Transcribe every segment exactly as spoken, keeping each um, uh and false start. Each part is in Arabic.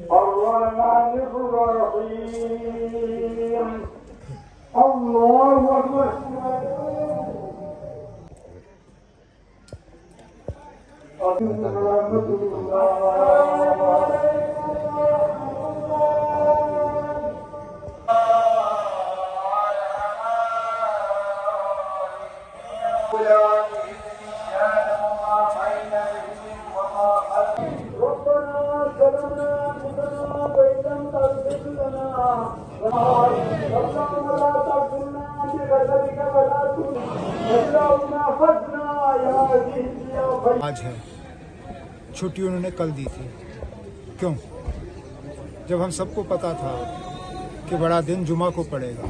الرحمن الرحيم الله أكبر ورحمة الله आज है छुट्टी उन्होंने कल दी थी। क्यों? जब हम सबको पता था कि बड़ा दिन जुमा को पड़ेगा।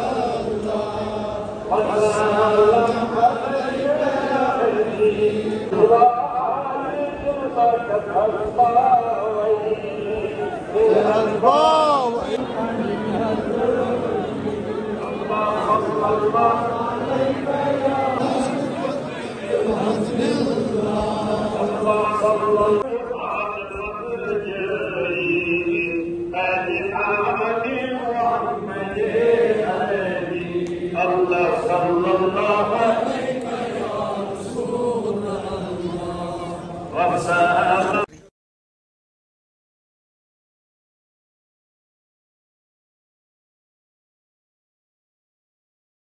Allah sallallahu aleyhi ve sellem